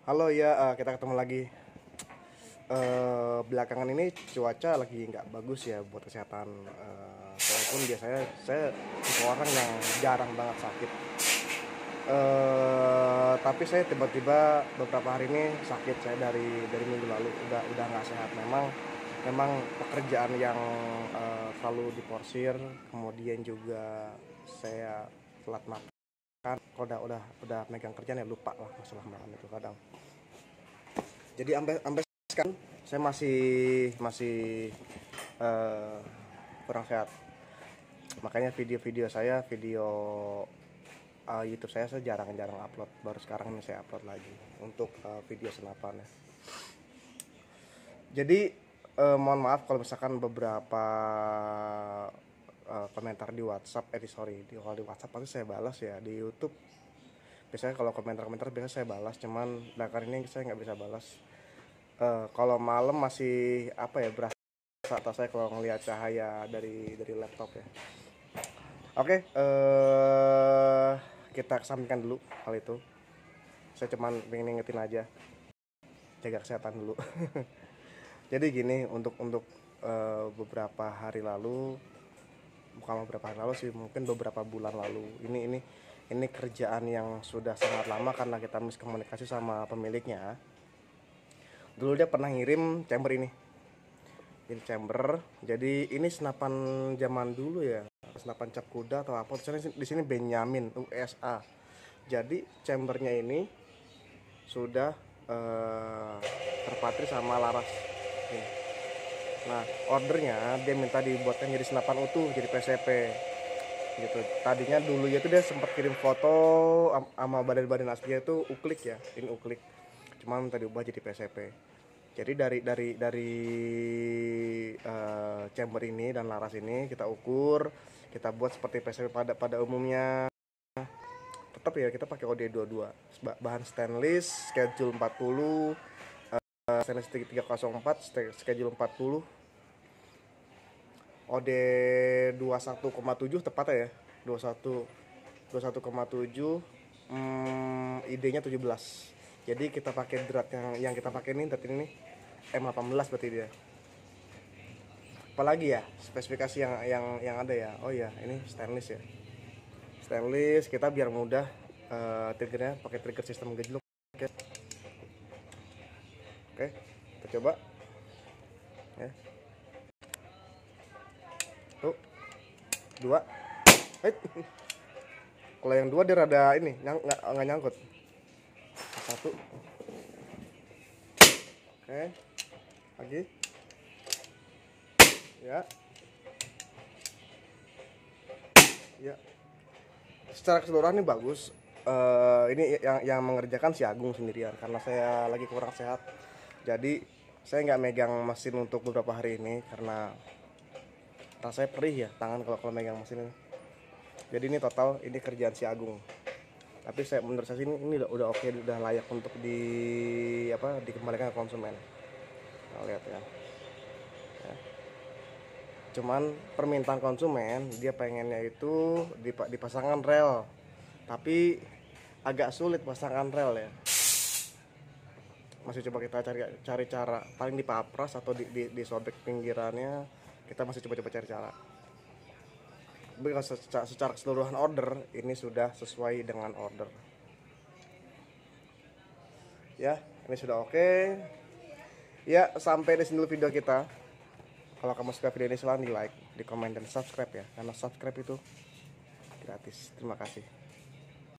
Halo ya, kita ketemu lagi. Belakangan ini cuaca lagi nggak bagus ya buat kesehatan. Walaupun biasanya saya tipe orang yang jarang banget sakit. Tapi saya tiba-tiba beberapa hari ini sakit. Saya dari minggu lalu udah nggak sehat. Memang pekerjaan yang selalu diporsir, kemudian juga saya telat makan. Kalau udah megang kerjaan ya lupa lah masalah makan itu kadang. Jadi sampai sekarang saya masih eh, kurang sehat. Makanya video YouTube saya jarang-jarang upload. Baru sekarang ini saya upload lagi untuk video senapan ya. Jadi mohon maaf kalau misalkan beberapa komentar di WhatsApp, kalau di WhatsApp pasti saya balas ya. Di YouTube biasanya kalau komentar-komentar biasa saya balas, cuman belakangan ini saya nggak bisa balas. Kalau malam masih apa ya, berasa atau saya kalau ngelihat cahaya dari laptop ya. Oke, kita kesampingkan dulu hal itu. Saya cuman pengen ngingetin aja, jaga kesehatan dulu. Jadi gini, untuk beberapa hari lalu, bukan beberapa hari lalu sih, mungkin beberapa bulan lalu, ini kerjaan yang sudah sangat lama karena kita miskomunikasi sama pemiliknya. Dulu dia pernah ngirim chamber ini chamber. Jadi ini senapan zaman dulu ya, senapan cap kuda atau apa. Di sini Benyamin USA. Jadi chambernya ini sudah terpatri sama laras ini. Nah, ordernya dia minta dibuatkan jadi senapan utuh, jadi PCP gitu. Tadinya dulu itu dia sempat kirim foto sama badan-badan aslinya itu uklik ya, ini uklik. Cuman minta diubah jadi PCP. Jadi dari chamber ini dan laras ini kita ukur, kita buat seperti PCP pada umumnya. Tetap ya kita pakai OD22, bahan stainless, schedule 40, stainless 304, schedule 40, OD 21,7 tepatnya ya, 21,7, ID-nya 17. Jadi kita pakai drat yang kita pakai ini, M18 berarti dia. Apalagi ya spesifikasi yang ada ya. Oh ya, ini stainless ya. Stainless kita biar mudah triggernya pakai trigger sistem gejluk. Oke, kita coba. Ya. Tuh, 2. Kalau yang 2 dia rada ini nggak nyangkut. 1. Oke, lagi ya. Secara keseluruhan ini bagus. Ini yang mengerjakan si Agung sendirian karena saya lagi kurang sehat. Jadi saya nggak megang mesin untuk beberapa hari ini karena rasanya perih ya tangan kalau megang mesin ini. Jadi ini total ini kerjaan si Agung. Tapi menurut saya ini udah oke, udah layak untuk dikembalikan ke konsumen. Nah, lihat ya. Cuman permintaan konsumen dia pengennya itu dipasangkan rel, tapi agak sulit pasangkan rel ya. Masih coba kita cari cara, paling dipapras atau disobek pinggirannya. Kita masih coba cari cara. Tapi kalau secara keseluruhan order ini sudah sesuai dengan order. Ya, ini sudah oke. Ya, sampai di sini dulu video kita. Kalau kamu suka video ini silahkan di like, di komen, dan subscribe ya. Karena subscribe itu gratis. Terima kasih.